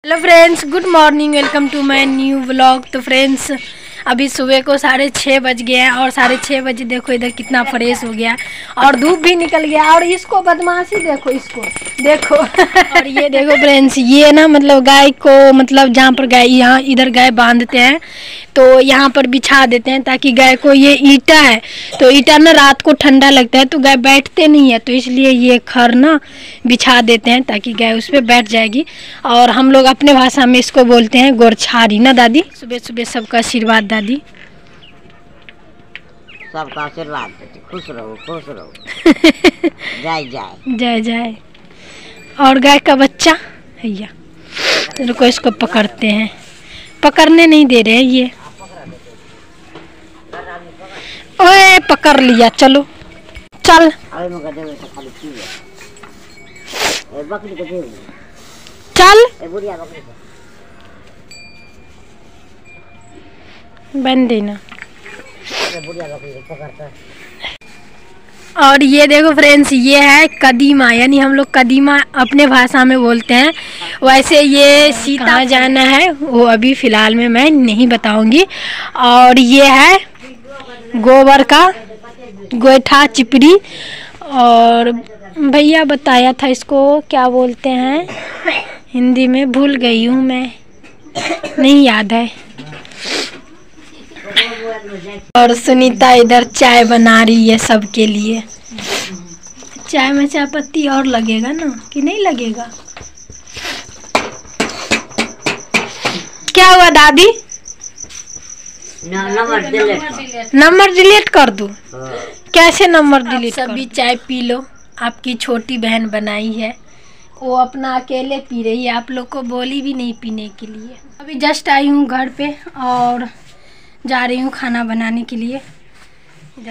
Hello friends, good morning, welcome to my new vlog. तो friends अभी सुबह को 6:30 बज गए हैं और 6:30 बजे देखो इधर कितना फ्रेश हो गया और धूप भी निकल गया। और इसको बदमाशी देखो, इसको देखो और ये देखो फ्रेंड्स, ये ना मतलब गाय को मतलब जहाँ पर गाय यहाँ इधर गाय बांधते हैं तो यहाँ पर बिछा देते हैं ताकि गाय को, ये ईटा है तो ईटा ना रात को ठंडा लगता है तो गाय बैठते नहीं है, तो इसलिए ये खर ना बिछा देते हैं ताकि गाय उस पर बैठ जाएगी। और हम लोग अपने भाषा में इसको बोलते हैं गोरछारी ना दादी। सुबह सुबह सबका आशीर्वाद दादी, सबका आशीर्वाद, खुश रहो खुश रहो जय जय जय जय। और गाय का बच्चा भैया रुको, इसको पकड़ते हैं, पकड़ने नहीं दे रहे हैं ये। ओए पकड़ लिया, चलो चल। चल बन देना। और ये देखो फ्रेंड्स, ये है कदीमा, यानी हम लोग कदीमा अपने भाषा में बोलते हैं। वैसे ये सीता कहाँ जाना है वो अभी फ़िलहाल में मैं नहीं बताऊंगी। और ये है गोबर का गोईठा चिपड़ी, और भैया बताया था इसको क्या बोलते हैं हिंदी में, भूल गई हूँ मैं, नहीं याद है। और सुनीता इधर चाय बना रही है सबके लिए। चाय में चाय पत्ती और लगेगा ना कि नहीं लगेगा? क्या हुआ दादी? नंबर डिलीट कर दूं? कैसे नंबर डिलीट? सभी चाय पी लो, आपकी छोटी बहन बनाई है, वो अपना अकेले पी रही है, आप लोग को बोली भी नहीं पीने के लिए। अभी जस्ट आई हूँ घर पे और जा रही हूँ खाना बनाने के लिए। इधर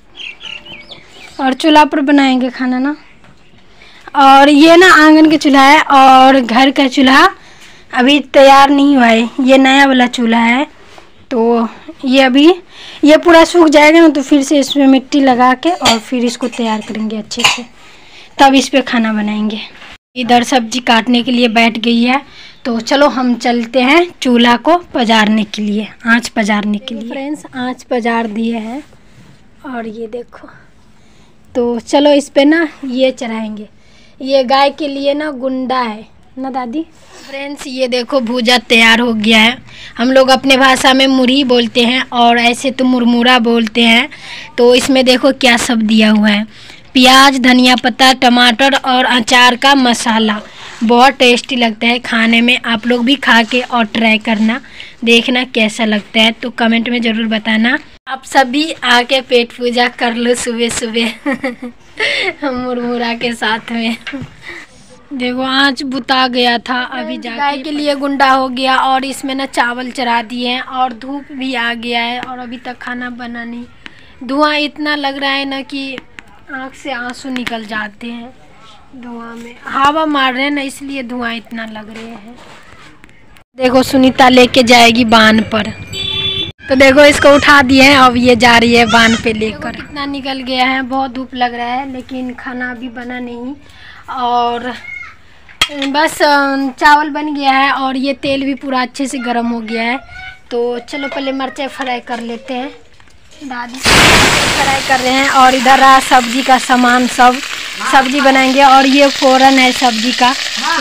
और चूल्हा पर बनाएंगे खाना ना। और ये ना आंगन का चूल्हा है और घर का चूल्हा अभी तैयार नहीं हुआ है, ये नया वाला चूल्हा है। तो ये अभी ये पूरा सूख जाएगा ना तो फिर से इसमें मिट्टी लगा के और फिर इसको तैयार करेंगे अच्छे से, तब इस पे खाना बनाएंगे। इधर सब्जी काटने के लिए बैठ गई है, तो चलो हम चलते हैं चूल्हा को पजारने के लिए, आँच पजारने के लिए। फ्रेंड्स आँच पजार दिए हैं और ये देखो, तो चलो इस पे ना ये चढ़ाएंगे। ये गाय के लिए ना गुंडा है ना दादी। फ्रेंड्स ये देखो भूजा तैयार हो गया है। हम लोग अपने भाषा में मुरही बोलते हैं और ऐसे तो मुरमुरा बोलते हैं। तो इसमें देखो क्या सब दिया हुआ है, प्याज, धनिया पत्ता, टमाटर और अचार का मसाला। बहुत टेस्टी लगता है खाने में, आप लोग भी खा के और ट्राई करना, देखना कैसा लगता है तो कमेंट में ज़रूर बताना। आप सभी आके पेट पूजा कर लो सुबह सुबह मुरमुरा के साथ में। देखो आँच बुता गया था, अभी गाय के लिए गुंडा हो गया और इसमें ना चावल चढ़ा दिए हैं और धूप भी आ गया है और अभी तक खाना बना नहीं। धुआं इतना लग रहा है ना कि आँख से आंसू निकल जाते हैं। धुआं में हवा मार रहे हैं ना, इसलिए धुआं इतना लग रहे हैं। देखो सुनीता लेके जाएगी बांध पर, तो देखो इसको उठा दिए हैं, अब ये जा रही है बांध पे लेकर। कितना निकल गया है, बहुत धूप लग रहा है, लेकिन खाना अभी बना नहीं। और बस चावल बन गया है और ये तेल भी पूरा अच्छे से गर्म हो गया है। तो चलो पहले मिर्चें फ्राई कर लेते हैं। दादी फ्राई कर रहे हैं और इधर रहा सब्जी का सामान, सब सब्जी बनाएंगे। और ये फोरन है सब्जी का,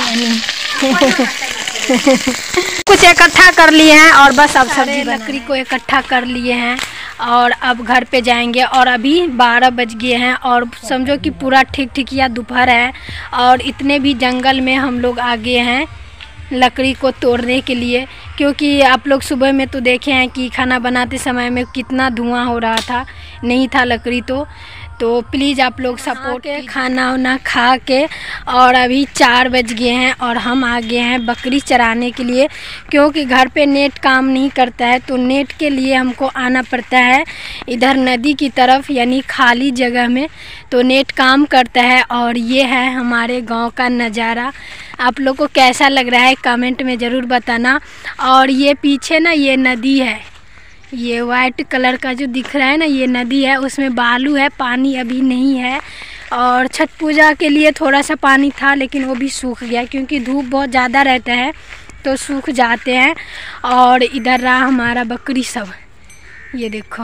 कुछ इकट्ठा कर लिए हैं और बस अब सब्जी लकड़ी को इकट्ठा कर लिए हैं और अब घर पे जाएंगे। और अभी 12 बज गए हैं और समझो कि पूरा ठीक ठीक या दोपहर है और इतने भी जंगल में हम लोग आ गए हैं लकड़ी को तोड़ने के लिए, क्योंकि आप लोग सुबह में तो देखे हैं कि खाना बनाते समय में कितना धुआं हो रहा था, नहीं था लकड़ी तो प्लीज़ आप लोग सपोर्ट के खाना वाना खा के। और अभी 4 बज गए हैं और हम आ गए हैं बकरी चराने के लिए, क्योंकि घर पे नेट काम नहीं करता है तो नेट के लिए हमको आना पड़ता है इधर नदी की तरफ, यानी खाली जगह में, तो नेट काम करता है। और ये है हमारे गांव का नज़ारा, आप लोग को कैसा लग रहा है कमेंट में ज़रूर बताना। और ये पीछे ना ये नदी है, ये वाइट कलर का जो दिख रहा है ना ये नदी है, उसमें बालू है, पानी अभी नहीं है। और छठ पूजा के लिए थोड़ा सा पानी था लेकिन वो भी सूख गया क्योंकि धूप बहुत ज़्यादा रहता है तो सूख जाते हैं। और इधर रहा हमारा बकरी सब, ये देखो।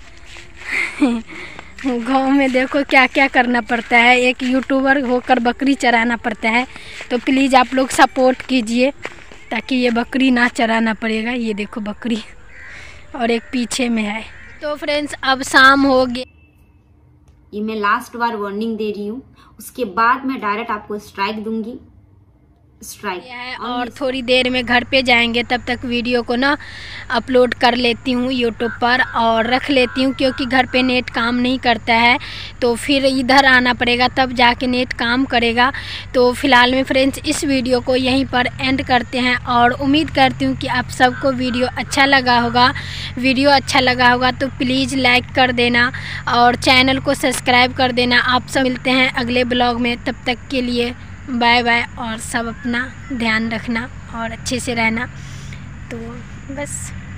गांव में देखो क्या क्या करना पड़ता है, एक यूट्यूबर होकर बकरी चराना पड़ता है। तो प्लीज़ आप लोग सपोर्ट कीजिए ताकि ये बकरी ना चराना पड़ेगा। ये देखो बकरी, और एक पीछे में है। तो फ्रेंड्स अब शाम हो गया, ये मैं लास्ट बार वार्निंग दे रही हूँ, उसके बाद मैं डायरेक्ट आपको स्ट्राइक दूंगी। स्ट्राइक और थोड़ी देर में घर पे जाएंगे, तब तक वीडियो को ना अपलोड कर लेती हूँ यूट्यूब पर और रख लेती हूँ, क्योंकि घर पे नेट काम नहीं करता है तो फिर इधर आना पड़ेगा, तब जाके नेट काम करेगा। तो फिलहाल में फ्रेंड्स इस वीडियो को यहीं पर एंड करते हैं, और उम्मीद करती हूँ कि आप सबको वीडियो अच्छा लगा होगा। वीडियो अच्छा लगा होगा तो प्लीज़ लाइक कर देना और चैनल को सब्सक्राइब कर देना। आप सब मिलते हैं अगले ब्लॉग में, तब तक के लिए बाय बाय, और सब अपना ध्यान रखना और अच्छे से रहना। तो बस।